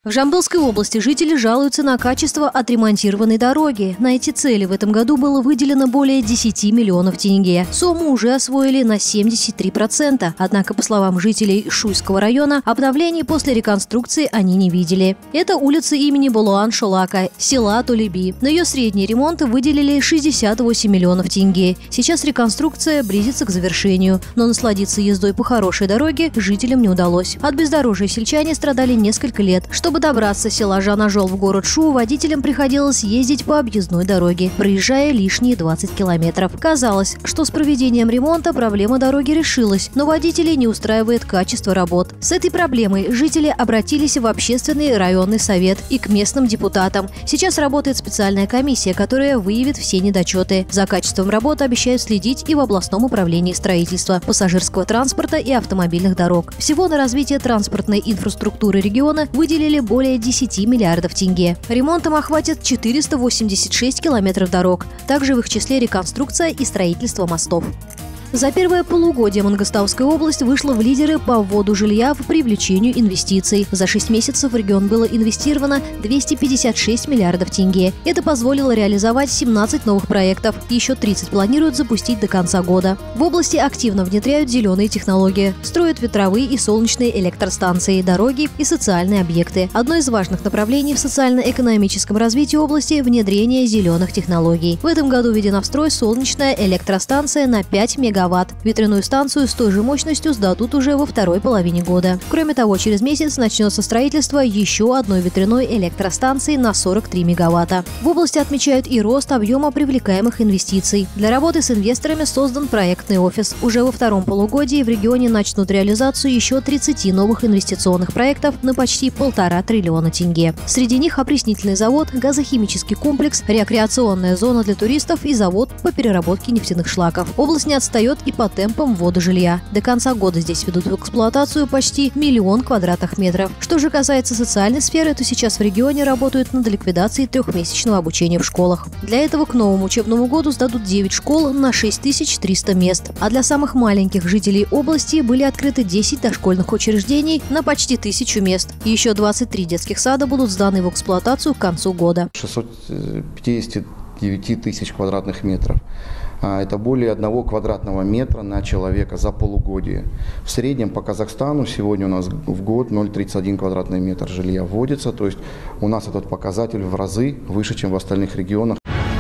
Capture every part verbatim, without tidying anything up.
В Жамбылской области жители жалуются на качество отремонтированной дороги. На эти цели в этом году было выделено более десяти миллионов тенге. Сумму уже освоили на семьдесят три процента. Однако, по словам жителей Шуйского района, обновлений после реконструкции они не видели. Это улица имени Булуан-Шолака, села Толеби. На ее средний ремонт выделили шестьдесят восемь миллионов тенге. Сейчас реконструкция близится к завершению. Но насладиться ездой по хорошей дороге жителям не удалось. От бездорожья сельчане страдали несколько лет. Чтобы добраться с села Жанажол в город Шу, водителям приходилось ездить по объездной дороге, проезжая лишние двадцать километров. Казалось, что с проведением ремонта проблема дороги решилась, но водителей не устраивает качество работ. С этой проблемой жители обратились в общественный районный совет и к местным депутатам. Сейчас работает специальная комиссия, которая выявит все недочеты. За качеством работы обещают следить и в областном управлении строительства, пассажирского транспорта и автомобильных дорог. Всего на развитие транспортной инфраструктуры региона выделили более десяти миллиардов тенге. Ремонтом охватит четыреста восемьдесят шесть километров дорог. Также в их числе реконструкция и строительство мостов. За первое полугодие Мангостауская область вышла в лидеры по вводу жилья в привлечению инвестиций. За шесть месяцев в регион было инвестировано двести пятьдесят шесть миллиардов тенге. Это позволило реализовать семнадцать новых проектов. Еще тридцать планируют запустить до конца года. В области активно внедряют зеленые технологии. Строят ветровые и солнечные электростанции, дороги и социальные объекты. Одно из важных направлений в социально-экономическом развитии области – внедрение зеленых технологий. В этом году введена в строй солнечная электростанция на пять мегаватт. Ветряную станцию с той же мощностью сдадут уже во второй половине года. Кроме того, через месяц начнется строительство еще одной ветряной электростанции на сорок три мегаватта. В области отмечают и рост объема привлекаемых инвестиций. Для работы с инвесторами создан проектный офис. Уже во втором полугодии в регионе начнут реализацию еще тридцати новых инвестиционных проектов на почти полтора триллиона тенге. Среди них опреснительный завод, газохимический комплекс, рекреационная зона для туристов и завод по переработке нефтяных шлаков. Область не отстает и по темпам ввода жилья. До конца года здесь ведут в эксплуатацию почти миллион квадратных метров. Что же касается социальной сферы, то сейчас в регионе работают над ликвидацией трехмесячного обучения в школах. Для этого к новому учебному году сдадут девять школ на шесть тысяч триста мест. А для самых маленьких жителей области были открыты десять дошкольных учреждений на почти тысячу мест. Еще двадцать три детских сада будут сданы в эксплуатацию к концу года. шестьсот пятьдесят девять тысяч квадратных метров. Это более одного квадратного метра на человека за полугодие. В среднем по Казахстану сегодня у нас в год ноль целых тридцать один квадратный метр жилья вводится. То есть у нас этот показатель в разы выше, чем в остальных регионах.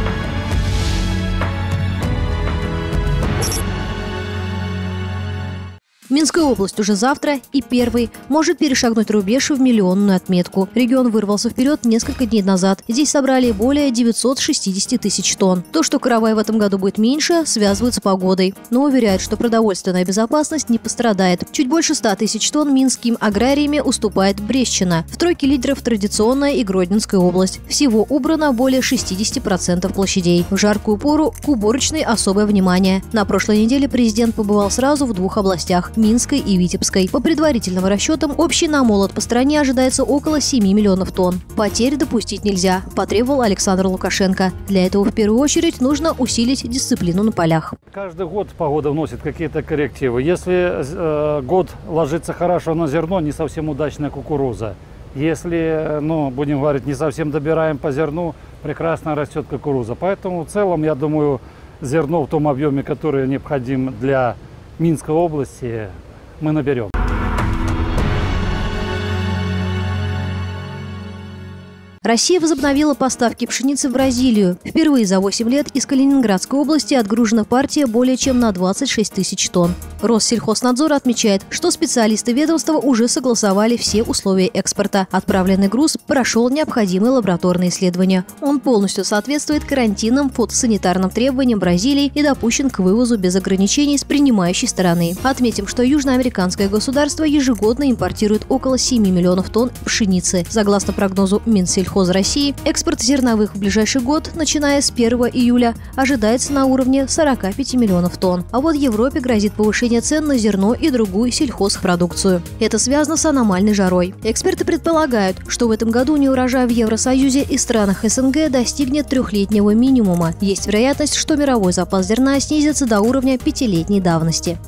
Минская область уже завтра и первый может перешагнуть рубеж в миллионную отметку. Регион вырвался вперед несколько дней назад. Здесь собрали более девятисот шестидесяти тысяч тонн. То, что каравай в этом году будет меньше, связывают с погодой. Но уверяют, что продовольственная безопасность не пострадает. Чуть больше ста тысяч тонн минским аграриями уступает Брестчина. В тройке лидеров традиционная и Гродненская область. Всего убрано более шестидесяти процентов площадей. В жаркую пору к уборочной особое внимание. На прошлой неделе президент побывал сразу в двух областях – Минской и Витебской. По предварительным расчетам, общий намолот по стране ожидается около семи миллионов тонн. Потерь допустить нельзя, потребовал Александр Лукашенко. Для этого в первую очередь нужно усилить дисциплину на полях. Каждый год погода вносит какие-то коррективы. Если э, год ложится хорошо на зерно, не совсем удачная кукуруза. Если, ну, будем говорить, не совсем добираем по зерну, прекрасно растет кукуруза. Поэтому в целом, я думаю, зерно в том объеме, который необходим для Минской области, мы наберем. Россия возобновила поставки пшеницы в Бразилию. Впервые за восемь лет из Калининградской области отгружена партия более чем на двадцать шесть тысяч тонн. Россельхознадзор отмечает, что специалисты ведомства уже согласовали все условия экспорта. Отправленный груз прошел необходимые лабораторные исследования. Он полностью соответствует карантинным фотосанитарным требованиям Бразилии и допущен к вывозу без ограничений с принимающей стороны. Отметим, что южноамериканское государство ежегодно импортирует около семи миллионов тонн пшеницы. Согласно прогнозу Минсельхоз России, экспорт зерновых в ближайший год, начиная с первого июля, ожидается на уровне сорока пяти миллионов тонн. А вот Европе грозит повышение цен на зерно и другую сельхозпродукцию. Это связано с аномальной жарой. Эксперты предполагают, что в этом году неурожай в Евросоюзе и странах СНГ достигнет трехлетнего минимума. Есть вероятность, что мировой запас зерна снизится до уровня пятилетней давности.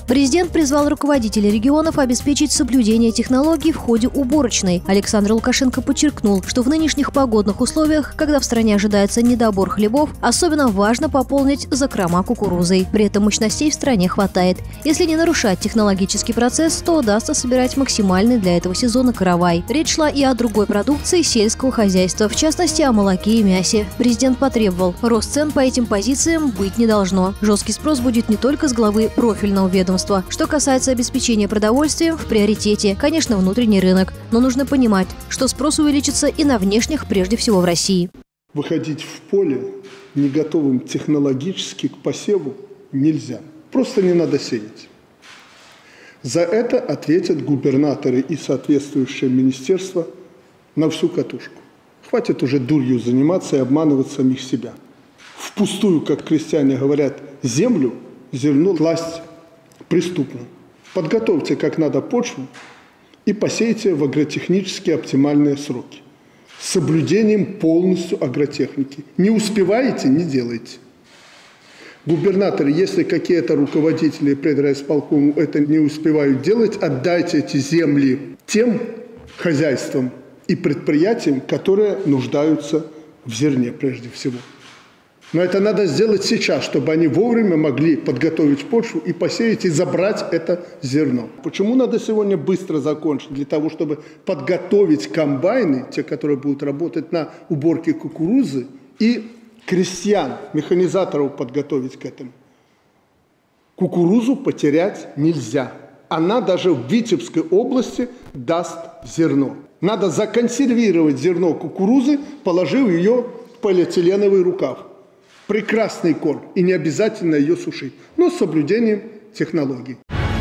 Президент призвал руководителей регионов обеспечить соблюдение технологий в ходе уборочной. Александр Лукашенко подчеркнул, что в нынешних погодных условиях, когда в стране ожидается недобор хлебов, особенно важно пополнить закрома кукурузой. При этом мощностей в стране хватает. Если не нарушать технологический процесс, то удастся собирать максимальный для этого сезона каравай. Речь шла и о другой продукции сельского хозяйства, в частности о молоке и мясе. Президент потребовал, рост цен по этим позициям быть не должно. Жесткий спрос будет не только с главы профильного ведомства. Что касается обеспечения продовольствием, в приоритете, конечно, внутренний рынок. Но нужно понимать, что спрос увеличится и на внешних, прежде всего в России. Выходить в поле не готовым технологически к посеву нельзя. Просто не надо сеять. За это ответят губернаторы и соответствующее министерство на всю катушку. Хватит уже дурью заниматься и обманывать самих себя. Впустую, как крестьяне говорят, землю, зерно класть преступно. Подготовьте как надо почву и посейте в агротехнически оптимальные сроки. С соблюдением полностью агротехники. Не успеваете – не делайте. Губернаторы, если какие-то руководители предрайисполкому это не успевают делать, отдайте эти земли тем хозяйствам и предприятиям, которые нуждаются в зерне прежде всего. Но это надо сделать сейчас, чтобы они вовремя могли подготовить почву и посеять, и забрать это зерно. Почему надо сегодня быстро закончить? Для того, чтобы подготовить комбайны, те, которые будут работать на уборке кукурузы, и крестьян, механизаторов подготовить к этому. Кукурузу потерять нельзя. Она даже в Витебской области даст зерно. Надо законсервировать зерно кукурузы, положив ее в полиэтиленовый рукав. Прекрасный корм, и не обязательно ее сушить, но с соблюдением технологий.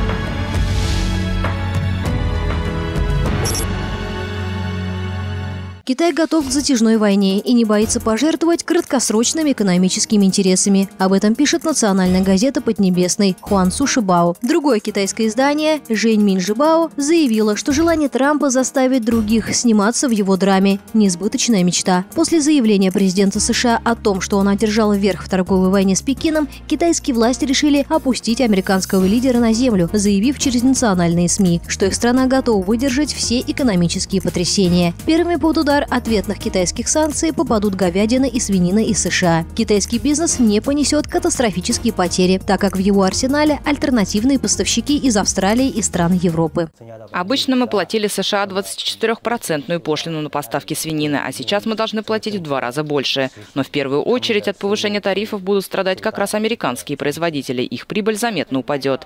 Китай готов к затяжной войне и не боится пожертвовать краткосрочными экономическими интересами. Об этом пишет национальная газета «Поднебесный» Хуансу Шибао. Другое китайское издание Жэньминь Жибао заявило, что желание Трампа заставить других сниматься в его драме – несбыточная мечта. После заявления президента США о том, что он одержал верх в торговой войне с Пекином, китайские власти решили опустить американского лидера на землю, заявив через национальные СМИ, что их страна готова выдержать все экономические потрясения. Первыми под удар ответных китайских санкций попадут говядина и свинина из США. Китайский бизнес не понесет катастрофические потери, так как в его арсенале альтернативные поставщики из Австралии и стран Европы. Обычно мы платили США двадцатичетырёхпроцентную пошлину на поставки свинины, а сейчас мы должны платить в два раза больше. Но в первую очередь от повышения тарифов будут страдать как раз американские производители. Их прибыль заметно упадет.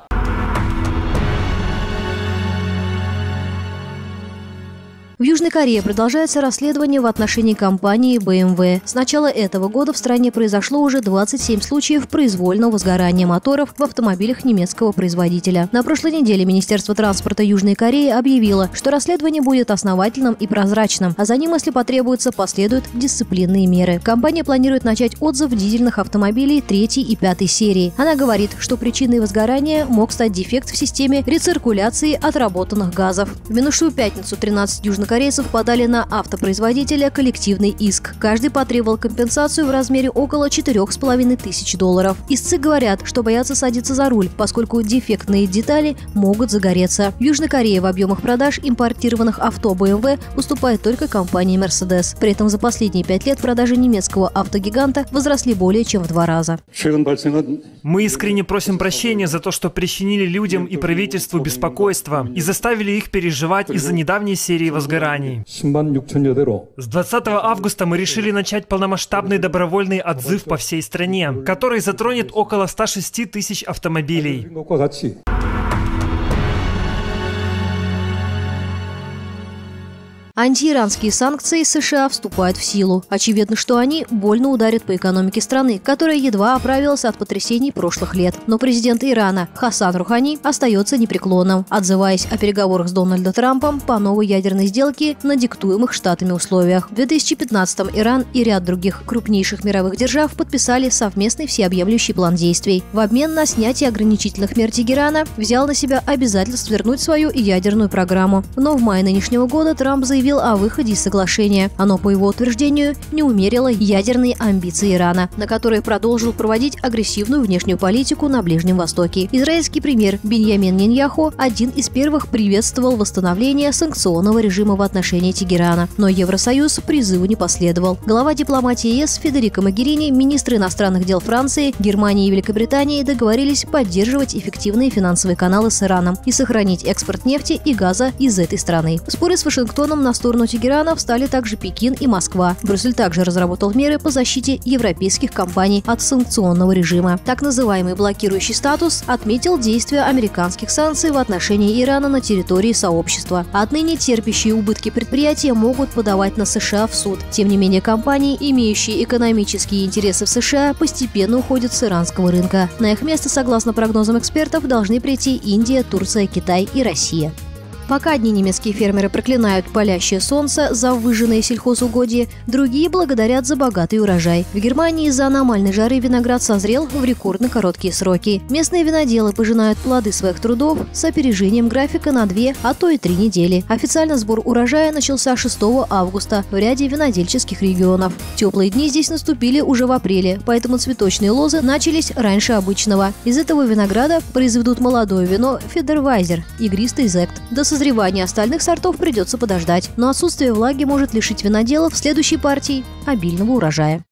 В Южной Корее продолжается расследование в отношении компании бэ эм вэ. С начала этого года в стране произошло уже двадцать семь случаев произвольного сгорания моторов в автомобилях немецкого производителя. На прошлой неделе Министерство транспорта Южной Кореи объявило, что расследование будет основательным и прозрачным, а за ним, если потребуется, последуют дисциплинные меры. Компания планирует начать отзыв дизельных автомобилей третьей и пятой серии. Она говорит, что причиной возгорания мог стать дефект в системе рециркуляции отработанных газов. В минувшую пятницу тринадцать южнокорейцев подали на автопроизводителя коллективный иск. Каждый потребовал компенсацию в размере около четырёх с половиной тысяч долларов. Истцы говорят, что боятся садиться за руль, поскольку дефектные детали могут загореться. В Южной Корее в объемах продаж импортированных авто бэ эм вэ уступает только компания Mercedes. При этом за последние пять лет продажи немецкого автогиганта возросли более чем в два раза. Мы искренне просим прощения за то, что причинили людям и правительству беспокойство и заставили их переживать из-за недавней серии возгораний. С двадцатого августа мы решили начать полномасштабный добровольный отзыв по всей стране, который затронет около ста шести тысяч автомобилей. Антииранские санкции США вступают в силу. Очевидно, что они больно ударят по экономике страны, которая едва оправилась от потрясений прошлых лет. Но президент Ирана Хасан Рухани остается непреклонным, отзываясь о переговорах с Дональдом Трампом по новой ядерной сделке на диктуемых Штатами условиях. В две тысячи пятнадцатом Иран и ряд других крупнейших мировых держав подписали совместный всеобъемлющий план действий. В обмен на снятие ограничительных мер Тегерана взял на себя обязательство вернуть свою ядерную программу. Но в мае нынешнего года Трамп заявил, заявил о выходе из соглашения. Оно, по его утверждению, не умерило ядерные амбиции Ирана, на которые продолжил проводить агрессивную внешнюю политику на Ближнем Востоке. Израильский премьер Биньямин Нетаньяху один из первых приветствовал восстановление санкционного режима в отношении Тегерана, но Евросоюз призыву не последовал. Глава дипломатии ЕС Федерико Могерини, министры иностранных дел Франции, Германии и Великобритании договорились поддерживать эффективные финансовые каналы с Ираном и сохранить экспорт нефти и газа из этой страны. В споре с Вашингтоном на сторону Тегерана встали также Пекин и Москва. Брюссель также разработал меры по защите европейских компаний от санкционного режима. Так называемый блокирующий статус отметил действия американских санкций в отношении Ирана на территории сообщества. Отныне терпящие убытки предприятия могут подавать на США в суд. Тем не менее, компании, имеющие экономические интересы в США, постепенно уходят с иранского рынка. На их место, согласно прогнозам экспертов, должны прийти Индия, Турция, Китай и Россия. Пока одни немецкие фермеры проклинают палящее солнце за выжженные сельхозугодья, другие благодарят за богатый урожай. В Германии из-за аномальной жары виноград созрел в рекордно короткие сроки. Местные виноделы пожинают плоды своих трудов с опережением графика на две, а то и три недели. Официально сбор урожая начался шестого августа в ряде винодельческих регионов. Теплые дни здесь наступили уже в апреле, поэтому цветочные лозы начались раньше обычного. Из этого винограда произведут молодое вино Федервайзер, игристый зект. До созревания остальных сортов придется подождать, но отсутствие влаги может лишить виноделов следующей партии обильного урожая.